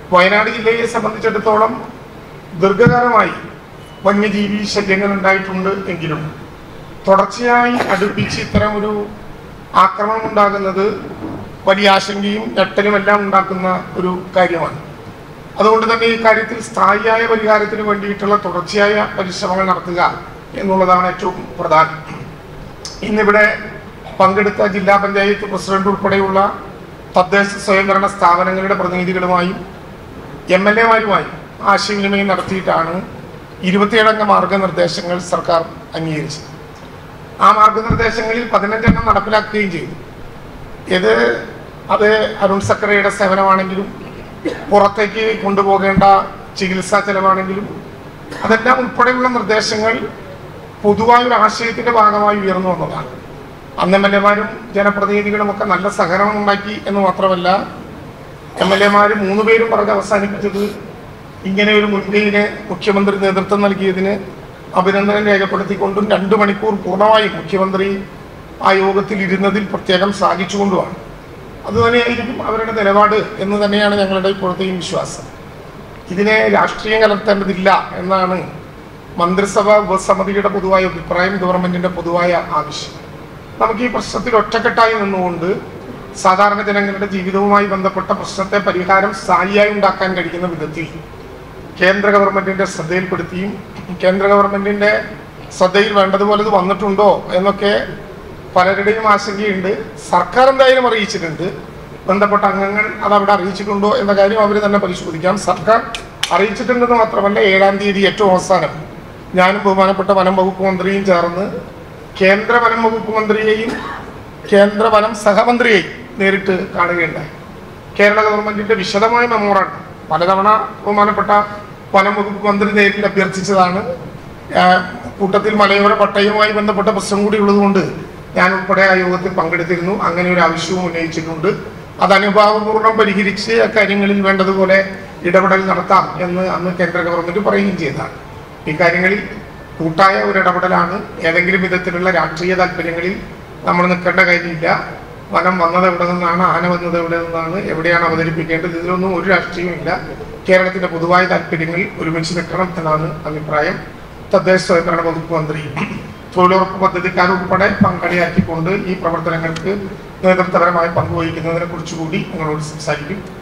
വയനാട് ജില്ലയെ സംബന്ധിച്ചിടത്തോളം ദീർഘകാലമായി വന്യജീവി ശല്യങ്ങൾ ഉണ്ടായിട്ടുണ്ട് എങ്കിലും തുടർച്ചയായി അടുപ്പിച്ച് ഇത്തരം ഒരു ആക്രമണം ഉണ്ടാകുന്നത് വലിയ ആശങ്കയും ഞെട്ടലുമെല്ലാം ഉണ്ടാക്കുന്ന ഒരു കാര്യമാണ്. അതുകൊണ്ട് തന്നെ ഈ കാര്യത്തിൽ സ്ഥായിയായ പരിഹാരത്തിന് വേണ്ടിയിട്ടുള്ള തുടർച്ചയായ പരിശ്രമങ്ങൾ നടത്തുക എന്നുള്ളതാണ് ഏറ്റവും പ്രധാനം. ഇന്നിവിടെ പങ്കെടുത്ത ജില്ലാ പഞ്ചായത്ത് പ്രസിഡന്റ് ഉൾപ്പെടെയുള്ള തദ്ദേശ സ്വയംഭരണ സ്ഥാപനങ്ങളുടെ പ്രതിനിധികളുമായും MLA-മാരുമായും ആശയവിനിമയം നടത്തിയിട്ടാണ് 27 അംഗ മാർഗനിർദ്ദേശങ്ങൾ സർക്കാർ അംഗീകരിച്ചത്. ആ മാർഗനിർദ്ദേശങ്ങളിൽ 15 എണ്ണം നടപ്പിലാക്കുകയും ചെയ്തു. അത് അരുൺ സക്കറയുടെ സേവനമാണെങ്കിലും പുറത്തേക്ക് കൊണ്ടുപോകേണ്ട ചികിത്സാ ചെലവാണെങ്കിലും അതെല്ലാം ഉൾപ്പെടെയുള്ള നിർദ്ദേശങ്ങൾ പൊതുവായൊരു ആശയത്തിന്റെ ഭാഗമായി ഉയർന്നു വന്നതാണ്. അന്ന് MLA-മാരും ജനപ്രതിനിധികളും ഒക്കെ നല്ല സഹകരണം ഉണ്ടാക്കി എന്ന് മാത്രമല്ല, MLA-മാർ 3 പേരും പറഞ്ഞ് അവസാനിപ്പിച്ചത് ഇങ്ങനെ ഒരു മുൻകൈയിന് മുഖ്യമന്ത്രി നേതൃത്വം നൽകിയതിന് അഭിനന്ദനം രേഖപ്പെടുത്തിക്കൊണ്ടും 2 മണിക്കൂർ പൂർണ്ണമായും മുഖ്യമന്ത്രി ആ യോഗത്തിൽ ഇരുന്നതിൽ പ്രത്യേകം സാധിച്ചുകൊണ്ടുമാണ്. അതുതന്നെയായിരിക്കും അവരുടെ നിലപാട് എന്ന് തന്നെയാണ് ഞങ്ങളുടെ ഇപ്പോഴത്തെയും വിശ്വാസം. ഇതിനെ രാഷ്ട്രീയം കലർത്തേണ്ടതില്ല എന്നാണ് മന്ത്രിസഭ ഉപസമിതിയുടെ പൊതുവായ അഭിപ്രായം, ഗവൺമെന്റിന്റെ പൊതുവായ ആവശ്യം. നമുക്ക് ഈ പ്രശ്നത്തിൽ ഒറ്റക്കെട്ടായി നിന്നുകൊണ്ട് സാധാരണ ജനങ്ങളുടെ ജീവിതവുമായി ബന്ധപ്പെട്ട പ്രശ്നത്തെ പരിഹാരം സ്ഥായിയായി ഉണ്ടാക്കാൻ കഴിയുന്ന വിധത്തിൽ കേന്ദ്ര ഗവൺമെന്റിന്റെ ശ്രദ്ധയിൽപ്പെടുത്തിയും കേന്ദ്ര ഗവൺമെന്റിന്റെ ശ്രദ്ധയിൽ വേണ്ടതുപോലെ ഇത് വന്നിട്ടുണ്ടോ എന്നൊക്കെ പലരുടെയും ആശങ്കയുണ്ട്. സർക്കാർ എന്തായാലും അറിയിച്ചിട്ടുണ്ട്. ബന്ധപ്പെട്ട അംഗങ്ങൾ അതവിടെ അറിയിച്ചിട്ടുണ്ടോ എന്ന കാര്യം അവർ തന്നെ പരിശോധിക്കാം. സർക്കാർ അറിയിച്ചിട്ടുണ്ടെന്ന് മാത്രമല്ല, 7-ാം തീയതി ഏറ്റവും അവസാനം ഞാനും ബഹുമാനപ്പെട്ട വനം വകുപ്പ് മന്ത്രിയും ചേർന്ന് കേന്ദ്ര വനം വകുപ്പ് മന്ത്രിയെയും കേന്ദ്ര വനം സഹമന്ത്രിയെയും നേരിട്ട് കാണുകയുണ്ടായി. കേരള ഗവൺമെന്റിന്റെ വിശദമായ മെമ്മോറാണ്ടം പലതവണ ബഹുമാനപ്പെട്ട വനം വകുപ്പ് മന്ത്രി നേരിൽ അഭ്യർത്ഥിച്ചതാണ്. കൂട്ടത്തിൽ മലയോര പട്ടയവുമായി ബന്ധപ്പെട്ട പ്രശ്നം കൂടി ഉള്ളതുകൊണ്ട് ഞാൻ ഉൾപ്പെടെ ആ യോഗത്തിൽ പങ്കെടുത്തിരുന്നു. അങ്ങനെ ഒരു ആവശ്യവും ഉന്നയിച്ചിട്ടുണ്ട്. അത് അനുഭാവപൂർവ്വം പരിഹരിച്ച് അക്കാര്യങ്ങളിൽ വേണ്ടതുപോലെ ഇടപെടൽ നടത്താം എന്ന് അന്ന് കേന്ദ്ര ഗവൺമെന്റ് പറയുകയും ചെയ്തതാണ്. ഇക്കാര്യങ്ങളിൽ കൂട്ടായ ഒരു ഇടപെടലാണ്. ഏതെങ്കിലും വിധത്തിലുള്ള രാഷ്ട്രീയ താല്പര്യങ്ങളിൽ നമ്മൾ നിൽക്കേണ്ട കാര്യമില്ല. വനം വന്നത് എവിടെ നിന്നാണ്, ആന വന്നത് എവിടെ നിന്നാണ്, എവിടെയാണ് അവതരിപ്പിക്കേണ്ടത്, ഇതിലൊന്നും ഒരു രാഷ്ട്രീയവുമില്ല. കേരളത്തിന്റെ പൊതുവായ താല്പര്യങ്ങളിൽ ഒരുമിച്ച് നിൽക്കണം എന്നാണ് അഭിപ്രായം. തദ്ദേശ സ്വയംഭരണ വകുപ്പ് മന്ത്രി തൊഴിലുറപ്പ് പദ്ധതിക്കാരുൾപ്പെടെ പങ്കാളിയാക്കിക്കൊണ്ട് ഈ പ്രവർത്തനങ്ങൾക്ക് നേതൃത്വപരമായി പങ്കുവഹിക്കുന്നതിനെ കുറിച്ചുകൂടി നിങ്ങളോട് സംസാരിക്കും.